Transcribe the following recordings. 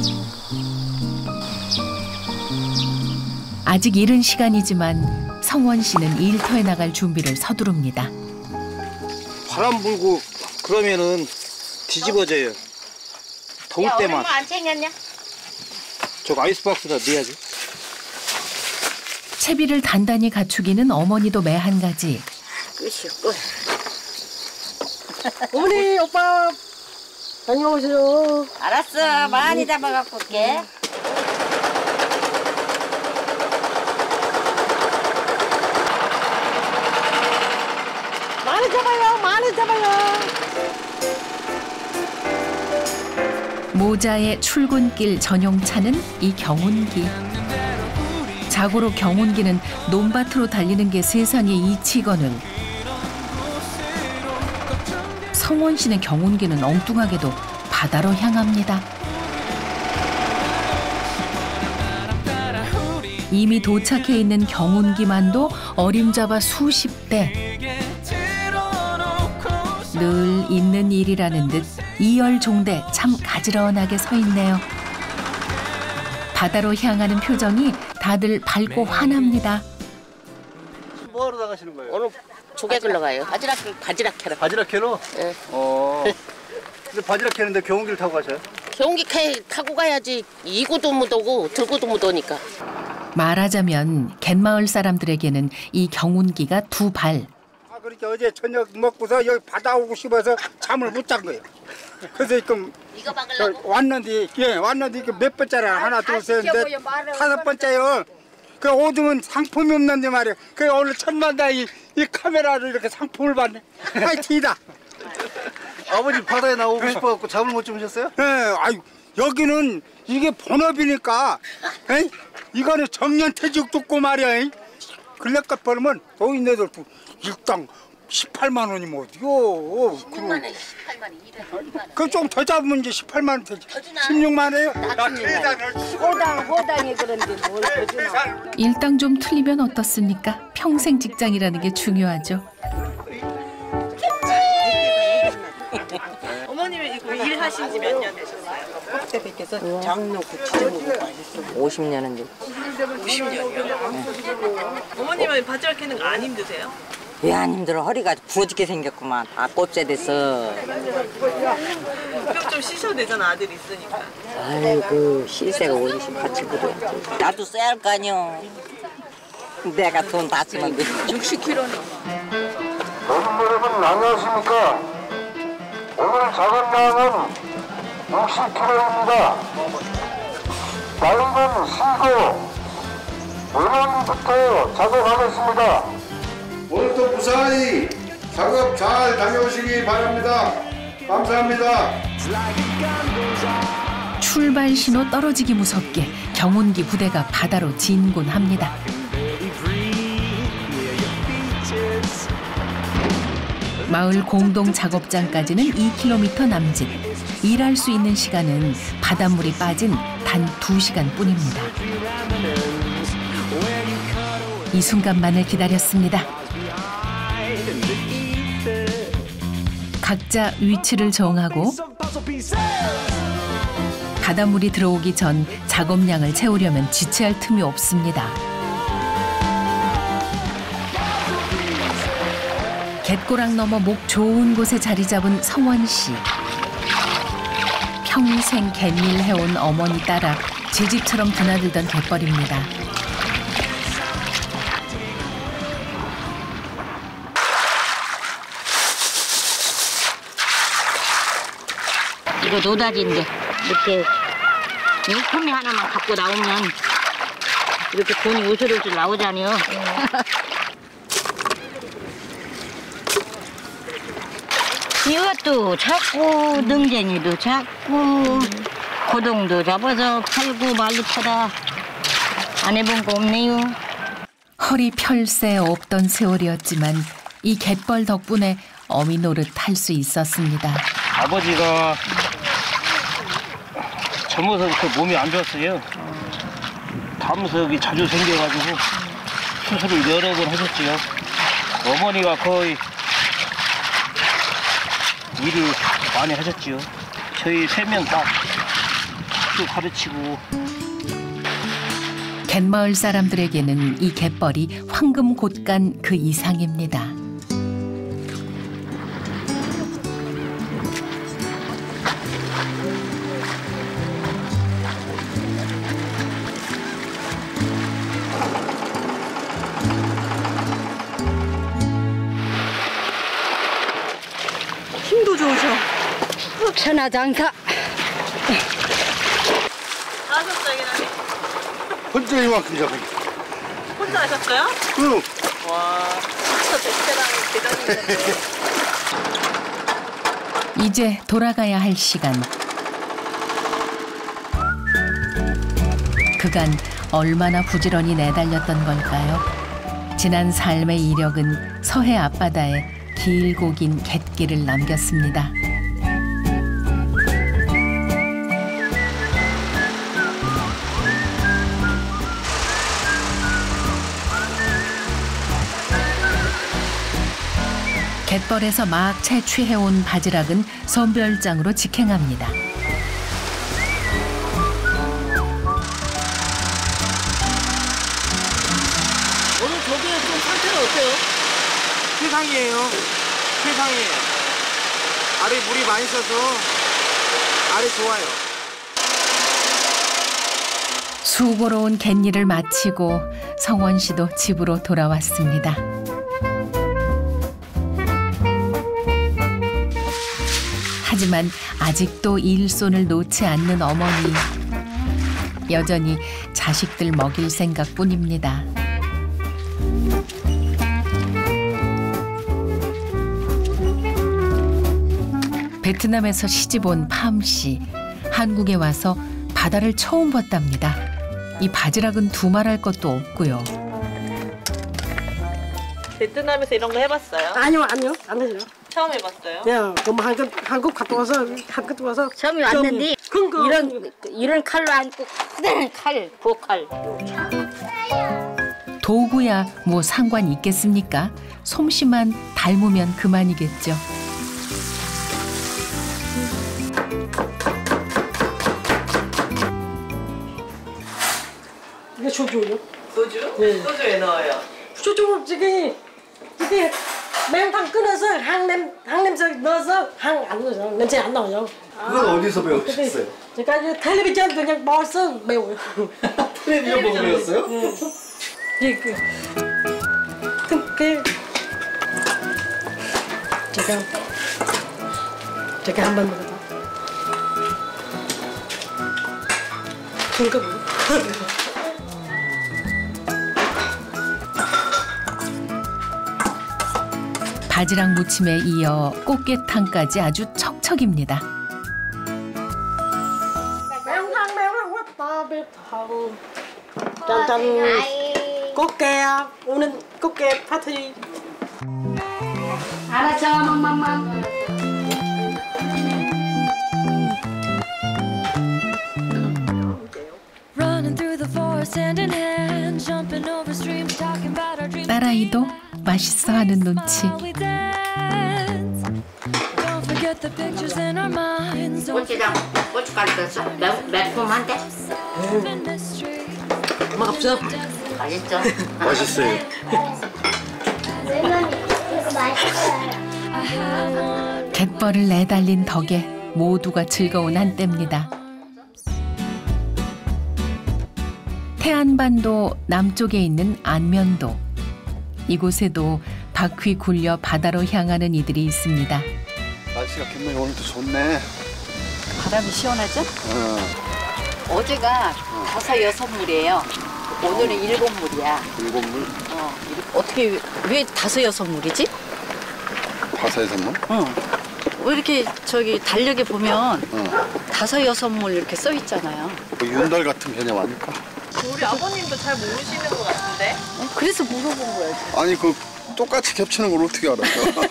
아직 이른 시간이지만 성원 씨는 일터에 나갈 준비를 서두릅니다. 바람 불고 그러면은 뒤집어져요. 더울 때만. 얼마 안 챙겼냐? 저 아이스박스다 넣어야지. 채비를 단단히 갖추기는 어머니도 매 한 가지. 끝이요, 끝. 어머니, 오빠 다녀오세요. 알았어, 많이 잡아갖고 올게. 많이 잡아요, 많이 잡아요. 모자의 출근길 전용차는 이 경운기. 자고로 경운기는 논밭으로 달리는 게 세상에 이치거늘. 성원 씨네 경운기는 엉뚱하게도 바다로 향합니다. 이미 도착해 있는 경운기만도 어림잡아 수십 대. 늘 있는 일이라는 듯 이열종대 참 가지런하게 서 있네요. 바다로 향하는 표정이 다들 밝고 환합니다. 뭐하러 나가시는 거예요? 오늘 조개 끌러 가요. 바지락 캐러. 바지락 캐러? 네. 근데 바지락 캐는데 경운기를 타고 가셔요? 경운기 타고 가야지. 이고도 못 오고 들고도 못 오니까. 말하자면 갯마을 사람들에게는 이 경운기가 두 발. 그렇게 어제 저녁 먹고서 여기 바다 오고 싶어서 잠을 못 잔 거예요. 그래서 지금 이거 막으려고? 왔는데 몇 번째라 하나 둘셋넷 다섯 번째요. 그 오등은 상품이 없는데 말이야. 그 오늘 천만다 이 카메라로 이렇게 상품을 받네. 파이팅이다. 아버지 바다에 나오고 싶어갖고 잠을 못 주무셨어요? 예, 아유 여기는 이게 본업이니까. 에이? 이거는 정년퇴직도 없고 말이야. 근래값 벌면 노인네들 일당 18만 원이면 어디요? 16만 원, 18만 원, 그 좀 더 잡으면 이제 18만 원 되지. 16만 원이요? 호당이 그런데 뭘 거주나. 일당 좀 틀리면 어떻습니까? 평생 직장이라는 게 중요하죠. 어머님이 이거 일하신 지 몇 년 되셨어요? 그때 뵙께서 장로 구치정으로 가셨어요. 50년은 됐지. 50년이요? 어머님은 바지락 캐는 거 안 힘드세요? 왜 안 힘들어? 허리가 부러지게 생겼구만. 아, 꼽제 됐어. 그럼 좀 쉬셔도 되잖아, 아들 있으니까. 아이고, 실세가 어디서 같이 부러야지. 나도 써야 할 거 아니여. 내가 돈 다 쓰면 돼. 60kg는. 노인 여러분 안녕하십니까? 오늘 작업량은 60kg입니다. 나이는 쉬고 오늘부터 작업하겠습니다. 오늘도 무사히 작업 잘 다녀오시기 바랍니다. 감사합니다. 출발 신호 떨어지기 무섭게 경운기 부대가 바다로 진군합니다. 마을 공동 작업장까지는 2km 남짓. 일할 수 있는 시간은 바닷물이 빠진 단 2시간 뿐입니다. 이 순간만을 기다렸습니다. 각자 위치를 정하고 바닷물이 들어오기 전 작업량을 채우려면 지체할 틈이 없습니다. 갯고랑 넘어 목 좋은 곳에 자리 잡은 성원 씨. 평생 갯일 해온 어머니 따라 제 집처럼 드나들던 갯벌입니다. 이거 노다지인데 이렇게 소미 하나만 갖고 나오면 이렇게 돈이 우슬우슬 나오잖아요. 이것도 잡고 능쟁이도 잡고 고동도 잡아서 팔고 말로 타다 안 해본 거 없네요. 허리 펼새 없던 세월이었지만 이 갯벌 덕분에 어미 노릇 할 수 있었습니다. 아버지가 젊어서부터 몸이 안 좋았어요. 담석이 자주 생겨가지고 수술을 여러 번 하셨지요. 어머니가 거의 일을 많이 하셨지요. 저희 3명 다 갯벌도 가르치고. 갯마을 사람들에게는 이 갯벌이 황금 곳간 그 이상입니다. 힘도 좋으셔. 천하장사. 하셨어요, 기나님? 혼자 이만큼 잡은. 혼자 하셨어요? 응. 와, 진짜 베테랑 대단이셨어요. 이제 돌아가야 할 시간. 그간 얼마나 부지런히 내달렸던 걸까요? 지난 삶의 이력은 서해 앞바다에 길고 긴 갯길을 남겼습니다. 갯벌에서 막 채취해온 바지락은 선별장으로 직행합니다. 오늘 저기에 좀 상태는 어때요? 최상이에요. 최상이에요. 아래 물이 많이 써서 아래 좋아요. 수고로운 갯일을 마치고 성원 씨도 집으로 돌아왔습니다. 하지만 아직도 일손을 놓지 않는 어머니. 여전히 자식들 먹일 생각뿐입니다. 베트남에서 시집 온 팜 씨. 한국에 와서 바다를 처음 봤답니다. 이 바지락은 두말할 것도 없고요. 베트남에서 이런 거 해봤어요? 아니요, 안 해요. 처음 해봤어요? 야, 그럼 한국 갔다 와서 처음에 왔는데 이런 칼로 안고 칼, 보칼. 도구야 뭐 상관 있겠습니까? 솜씨만 닮으면 그만이겠죠. 이게 소주요? 소주? 네. 소주에 넣어요? 소주 이게 매운탕 끓여서 향냄새 넣어서 향 안 넣어요. 냄새 안 나와요. 그건 어디서 배우셨어요? 제가 이제 텔레비전 그냥 먹어서 매워요. 텔레비전 보고 배웠어요? 제가 한번 먹어봐. 그러니까 바지락 무침에 이어 꽃게탕까지 아주 척척입니다. 매운탕 왔다 배탕 짠짠 꽃게야 오늘 꽃게 파티. 알았어, 맘맘맘. 딸아이도 맛있어 하는 눈치. 고추장, 고춧가루 넣었어. 매콤한데? 맛없어? 맛있죠? 맛있어요. 갯벌을 내달린 덕에 모두가 즐거운 한때입니다. 태안반도 남쪽에 있는 안면도. 이곳에도 바퀴 굴려 바다로 향하는 이들이 있습니다. 날씨가 굉장히 오늘도 좋네. 바람이 시원하죠? 어제가 5-6물이에요. 오늘은 7물이야. 7물? 어떻게 왜 5-6물이지? 바사에서 물? 왜 이렇게 저기 달력에 보면 5-6물 이렇게 써 있잖아요. 뭐 윤달 같은 개념 아닐까? 우리 아버님도 잘 모르시는 것 같은데? 그래서 물어본 거예요. 아니 그 똑같이 겹치는 걸 어떻게 알아요?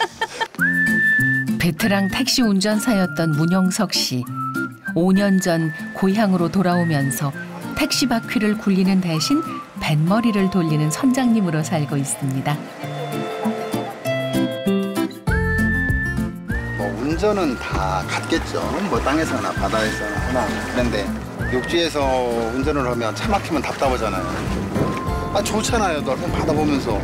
베테랑 택시 운전사였던 문영석 씨. 5년 전 고향으로 돌아오면서 택시 바퀴를 굴리는 대신 뱃머리를 돌리는 선장님으로 살고 있습니다. 안전은 다 같겠죠. 뭐 땅에서나 바다에서나 하나. 그런데 육지에서 운전을 하면 차 막히면 답답하잖아요. 아 좋잖아요. 넓은 바다 보면서.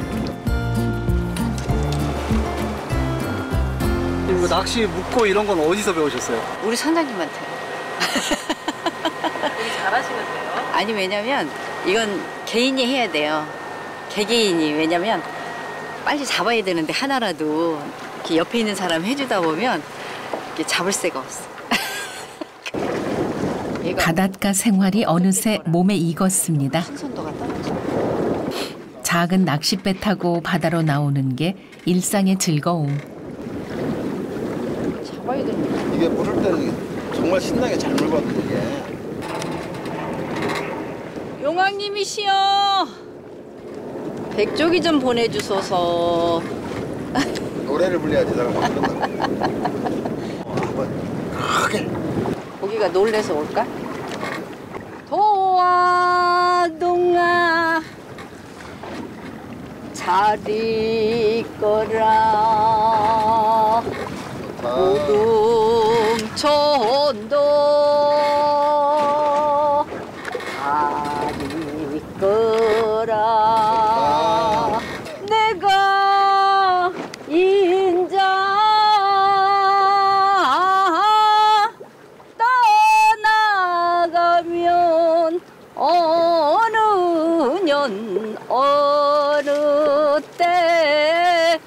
이거 낚시 묻고 이런 건 어디서 배우셨어요? 우리 선장님한테. 되게 잘하시는데요? 아니 왜냐면 이건 개인이 해야 돼요. 개개인이. 왜냐면 빨리 잡아야 되는데 하나라도 이렇게 옆에 있는 사람 해주다 보면 이렇게 잡을 새가 없어. 바닷가 생활이 어느새 몸에 익었습니다. 신선도가 떨어져. 작은 낚싯배 타고 바다로 나오는 게 일상의 즐거움. 잡아야 되는데. 이게 물을 때는 정말 신나게 잘 물거든요. 이게. 용왕님이시여. 백조기 좀 보내주소서. 노래를 불러야지 사람 막 그런다고. 크게. 고기가 놀래서 올까? 도와동아 잘 있거라 오동천도 잘 있거라 내가 인자 떠나가면 어느 년 어느 때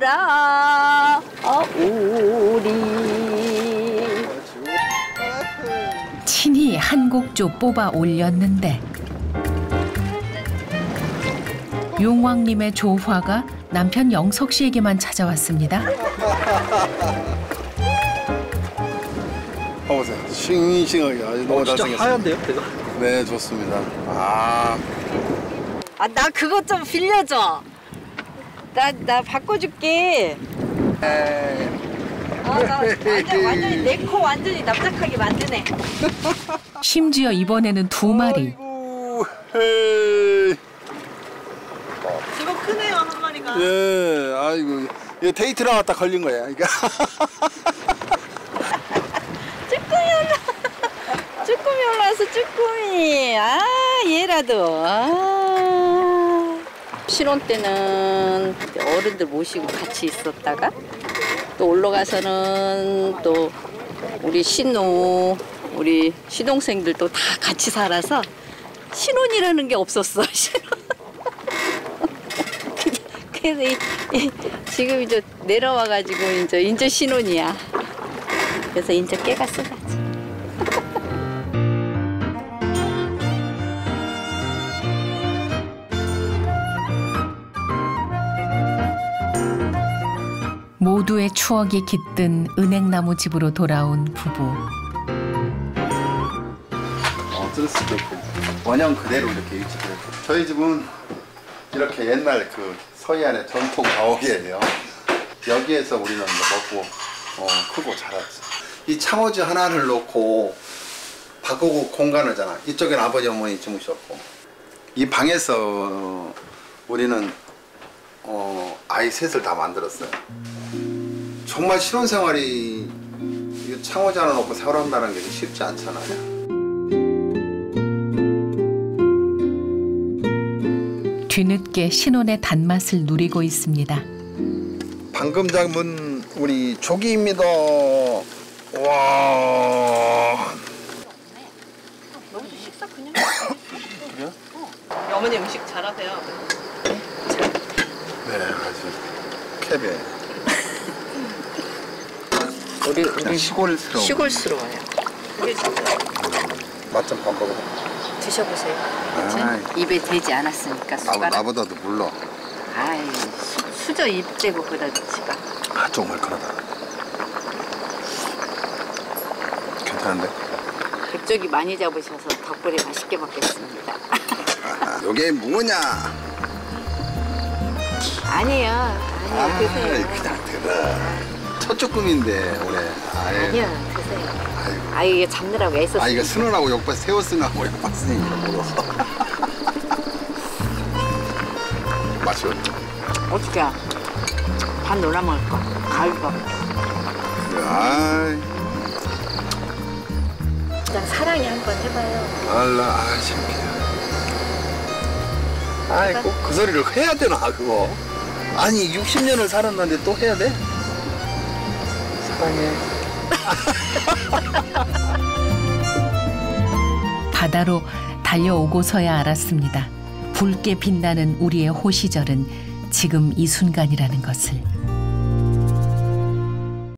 돌아오리. 친히 한 곡조 뽑아 올렸는데 용왕님의 조화가 남편 영석 씨에게만 찾아왔습니다. 봐보세요. 싱싱하게 아주 너무 잘생겼어요. 하얀데요, 내가? 네, 좋습니다. 아, 나 그거 좀 빌려줘. 나 바꿔줄게. 나 완전히 내 코 완전히 납작하게 만드네. 심지어 이번에는 2마리. 아이고, 헤이. 이거 크네요, 한 마리가. 예, 아이고, 이거 데이트 나왔다 걸린 거야. 이거. 쭈꾸미 올라왔어, 쭈꾸미. 아, 얘라도. 아. 신혼 때는 어른들 모시고 같이 있었다가 또 올라가서는 또 우리 신우, 우리 시동생들도 다 같이 살아서 신혼이라는 게 없었어. 그래서 지금 이제 내려와가지고 이제 신혼이야. 그래서 이제 깨가 쏟아져. 모두의 추억이 깃든 은행나무 집으로 돌아온 부부. 어쩔 수도 없고 원형 그대로 이렇게 유지돼요. 저희 집은 이렇게 옛날 그 서해안의 전통 가옥이에요. 여기에서 우리는 먹고 크고 자랐죠. 이 창호지 하나를 놓고 바꾸고 공간을잖아. 이쪽엔 아버지 어머니 주무셨고 이 방에서 우리는 아이 셋을 다 만들었어요. 정말 신혼생활이 창호지 하나 놓고 생활한다는 게 쉽지 않잖아요. 뒤늦게 신혼의 단맛을 누리고 있습니다. 방금 잡은 우리 조기입니다. 와. 너무 식사 그냥. 그래요? 어머니 음식 잘하세요. 네, 아주 캡에. 우리 시골스러워요. 맛 좀 봐봐. 드셔보세요. 아이. 입에 대지 않았으니까 숟가락. 나보다도 몰라. 아이 수저 입 대고 그다 지가. 아, 좀 얼큰하다. 괜찮은데? 백조기 많이 잡으셔서 덕분에 맛있게 먹겠습니다. 요게 뭐냐? 아니에요. 드세요. 그냥 들어. 첫 조금인데 올해. 아니요, 드세요. 아이 이게 잡느라고 애썼어요. 아, 이거 순원하고 욕받 세웠으나고 욕받으니 물어서. 맛이 어때? 어떻게 반 놀아 먹을 거? 가위밥. 아이. 그냥 사랑해 한번 해봐요. 알라, 아, 창피해. 아이, 꼭 그 소리를 해야 되나, 그거? 아니, 60년을 살았는데 또 해야 돼? 사랑해. 바다로 달려오고서야 알았습니다. 붉게 빛나는 우리의 호시절은 지금 이 순간이라는 것을.